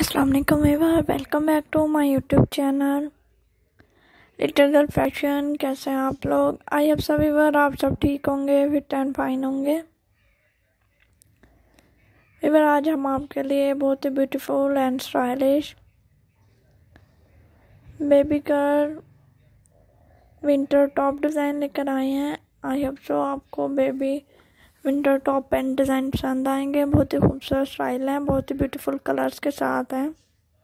अस्सलाम वालेकुम एवर, welcome back to my YouTube channel little girl fashion. कैसे हैं आप लोग? आई होप सब एवर आप सब ठीक होंगे, फिट एंड फाइन होंगे। एवर आज हम आपके लिए बहुत ही beautiful and stylish baby girl winter top design लेकर आए हैं। आई होप सो आपको baby winter top pant design पसंद आएंगे। बहुत ही खूबसूरत स्टाइल है, बहुत ही ब्यूटीफुल कलर्स के साथ हैं।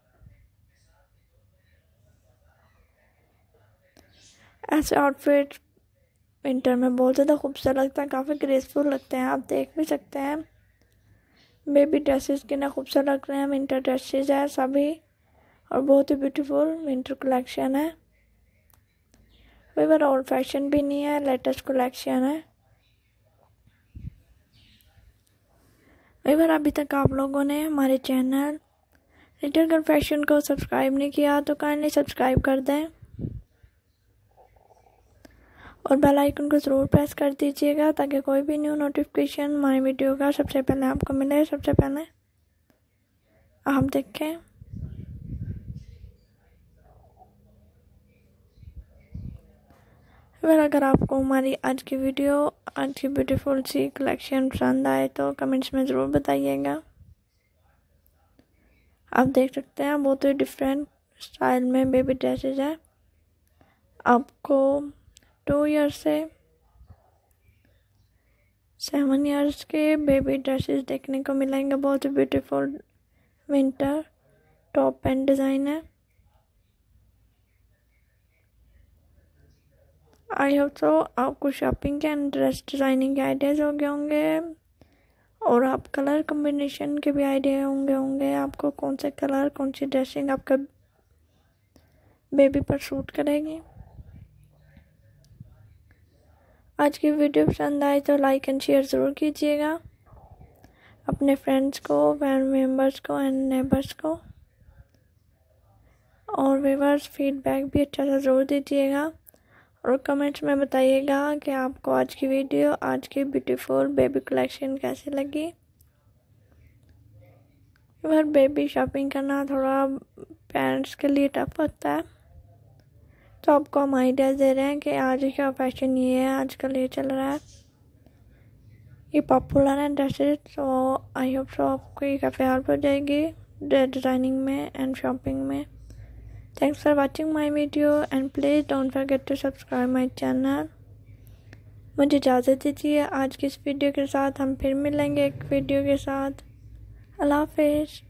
ऐसे आउटफिट विंटर में बहुत ज़्यादा खूबसूरत लगता है, काफ़ी ग्रेसफुल लगते हैं। आप देख भी सकते हैं बेबी ड्रेसेस कितना खूबसूरत लग रहे हैं। विंटर ड्रेसेस है सभी और बहुत ही ब्यूटीफुल विंटर कलेक्शन है। कोई बार ओल्ड फैशन भी नहीं है, लेटेस्ट कलेक्शन है। कई बार अभी तक आप लोगों ने हमारे चैनल लिटिल गर्ल फैशन को सब्सक्राइब नहीं किया तो काइंडली सब्सक्राइब कर दें और बेल आइकन को ज़रूर प्रेस कर दीजिएगा ताकि कोई भी न्यू नोटिफिकेशन हमारी वीडियो का सबसे पहले आपको मिले। सबसे पहले आप देखें। अगर आपको हमारी आज की वीडियो, आज की ब्यूटीफुल सी कलेक्शन पसंद आए तो कमेंट्स में ज़रूर बताइएगा। आप देख सकते हैं बहुत ही डिफरेंट स्टाइल में बेबी ड्रेसेस है। आपको 2 ईयर्स से 7 ईयर्स के बेबी ड्रेसेस देखने को मिलेंगे। बहुत ही beautiful winter top pant design है। आई होप सो आपको शॉपिंग के एंड ड्रेस डिज़ाइनिंग के आइडियाज़ हो गए होंगे और आप कलर कॉम्बिनेशन के भी आइडिया होंगे आपको कौन से कलर, कौन सी ड्रेसिंग आपका बेबी पर सूट करेगी। आज की वीडियो पसंद आए तो लाइक एंड शेयर ज़रूर कीजिएगा अपने फ्रेंड्स को, फैमिली मेम्बर्स को एंड नेबर्स को। और व्यूअर्स फीडबैक भी अच्छा सा ज़रूर दीजिएगा और कमेंट्स में बताइएगा कि आपको आज की वीडियो, आज की ब्यूटीफुल बेबी कलेक्शन कैसी लगी। व्यूअर बेबी शॉपिंग करना थोड़ा पेरेंट्स के लिए टफ होता है, तो आपको हम आइडियाज़ दे रहे हैं कि आज का फैशन ये है, आजकल ये चल रहा है, ये पॉपुलर है ड्रेसेस। तो आई होप सो आपको ये काफ़ी हेल्प हो जाएगी डिज़ाइनिंग में एंड शॉपिंग में। Thanks for watching my video and please don't forget to subscribe my channel. मुझे इजाज़त दीजिए। आज की इस वीडियो के साथ हम फिर मिलेंगे एक वीडियो के साथ। अल्लाह हाफिज़।